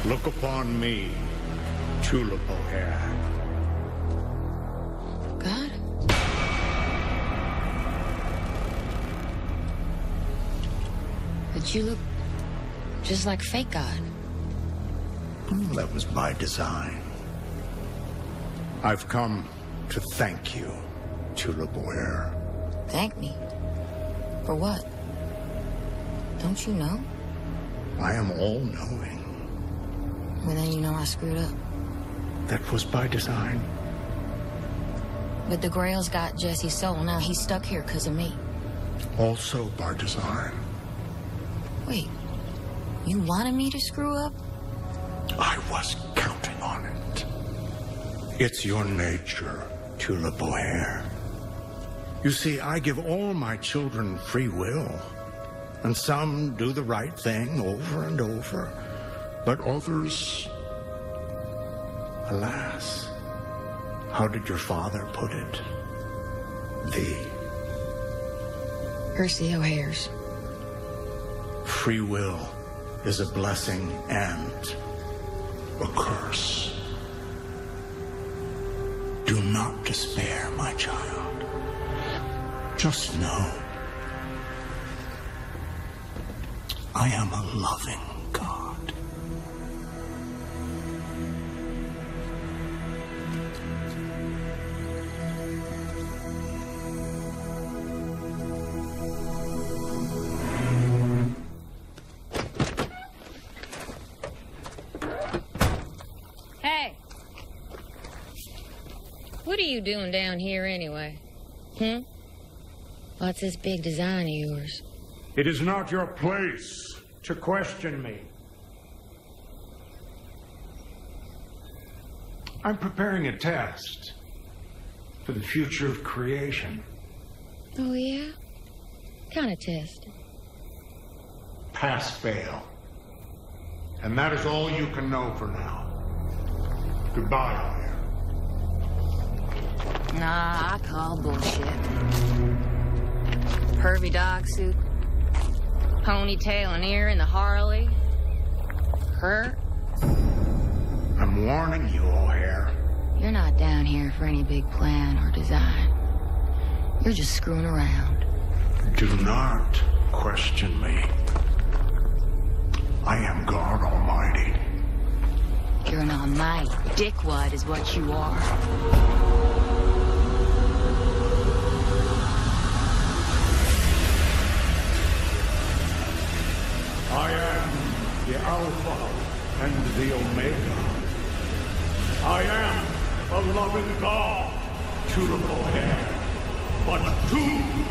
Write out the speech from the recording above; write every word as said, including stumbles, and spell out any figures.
Look upon me, Tulip O'Hare. God? But you look just like fake God. Well, that was by design. I've come to thank you, Tulip O'Hare. Thank me? For what? Don't you know? I am all-knowing. Well, then you know I screwed up. That was by design. But the Grail's got Jesse's soul. Now he's stuck here because of me. Also by design. Wait, you wanted me to screw up? I was counting on it. It's your nature, Tulip O'Hare. You see, I give all my children free will. And some do the right thing over and over. But others, alas, how did your father put it? The Percy O'Hare's. Free will is a blessing and a curse. Do not despair, my child. Just know I am a loving God. Hey! What are you doing down here anyway? Hmm? What's this big design of yours? It is not your place to question me. I'm preparing a test for the future of creation. Oh, yeah? Kind of test. Pass, fail. And that is all you can know for now. Goodbye, O'Hare. Nah, I call bullshit. Pervy dog suit, ponytail and ear in the Harley. Her? I'm warning you, O'Hare. You're not down here for any big plan or design. You're just screwing around. Do not question me. I am God Almighty. You're an almighty dickwad is what you are. I am the Alpha and the Omega. I am a loving God, Tulip O'Hare, but too